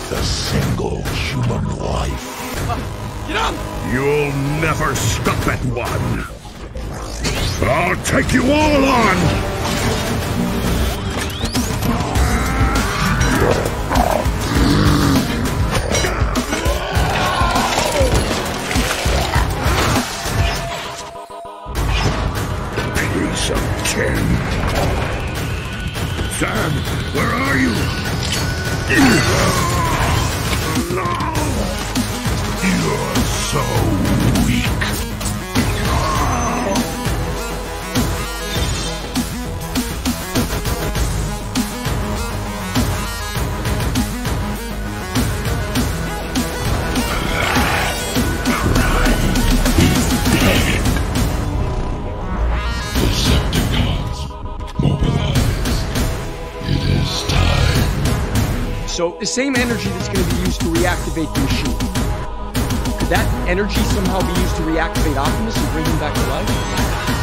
with a single human life. Get up! You'll never stop at one. But I'll take you all on! Piece of tin. Sam, where are you? You're so weak. So, the same energy that's going to be used to reactivate the machine. Could that energy somehow be used to reactivate Optimus and bring him back to life?